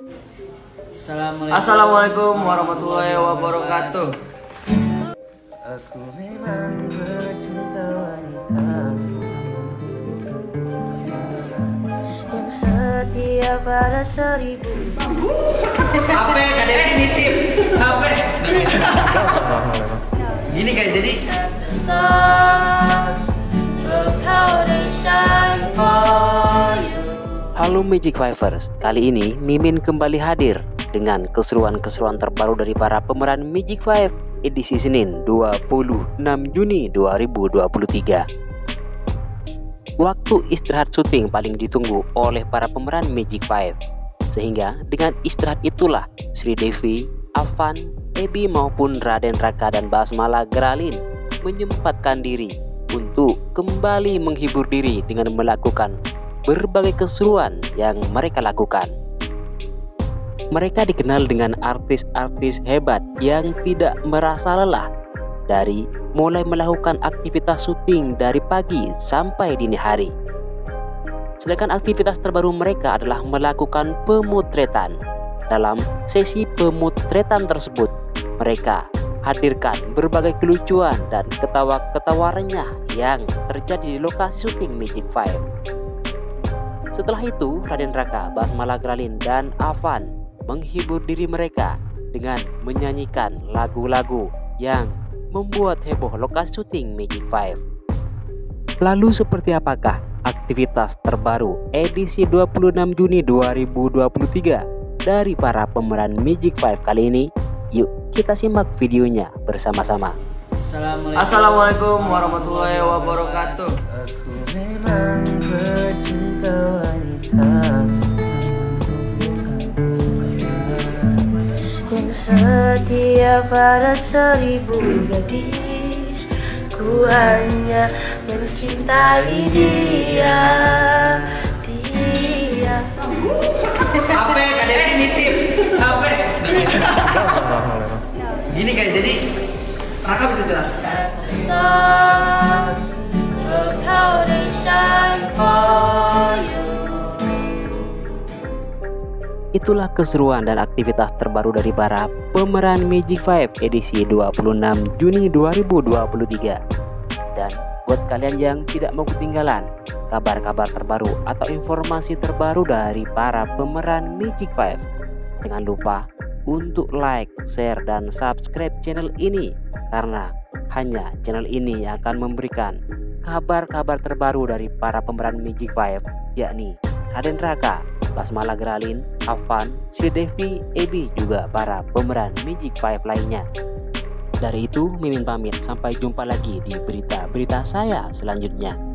Assalamualaikum warahmatullahi wabarakatuh. Aku memang bercinta wanita yang setia pada 1000. HP kan definitif. HP. Gini guys, jadi Halo Magic Fivers, kali ini Mimin kembali hadir dengan keseruan-keseruan terbaru dari para pemeran Magic Five edisi Senin 26 Juni 2023. Waktu istirahat syuting paling ditunggu oleh para pemeran Magic Five, sehingga dengan istirahat itulah Sri Devi, Afan, Ebi maupun Raden Raka dan Basmala Gralin menyempatkan diri untuk kembali menghibur diri dengan melakukan berbagai keseruan yang mereka lakukan. Mereka dikenal dengan artis-artis hebat yang tidak merasa lelah dari mulai melakukan aktivitas syuting dari pagi sampai dini hari. Sedangkan aktivitas terbaru mereka adalah melakukan pemotretan. Dalam sesi pemotretan tersebut, mereka hadirkan berbagai kelucuan dan ketawa-ketawa renyah yang terjadi di lokasi syuting Magic Five. Setelah itu, Raden Raka, Basmala Gralin, dan Afan menghibur diri mereka dengan menyanyikan lagu-lagu yang membuat heboh lokasi syuting Magic Five. Lalu seperti apakah aktivitas terbaru edisi 26 Juni 2023 dari para pemeran Magic Five kali ini? Yuk kita simak videonya bersama-sama. Assalamualaikum warahmatullahi wabarakatuh. Aku memang bercinta wanita yang setia pada 1000 gadis. Ku hanya mencintai dia. HP kan definitif. HP. Gini guys, jadi Raka bisa jelaskan. Itulah keseruan dan aktivitas terbaru dari para pemeran Magic Five edisi 26 Juni 2023. Dan buat kalian yang tidak mau ketinggalan kabar-kabar terbaru atau informasi terbaru dari para pemeran Magic Five, jangan lupa untuk like, share, dan subscribe channel ini, karena hanya channel ini yang akan memberikan kabar-kabar terbaru dari para pemeran Magic Five, yakni Raden Raka, Basmala Gralin, Afan, Sri Devi, Ebi, juga para pemeran Magic Five lainnya. Dari itu, Mimin pamit, sampai jumpa lagi di berita-berita saya selanjutnya.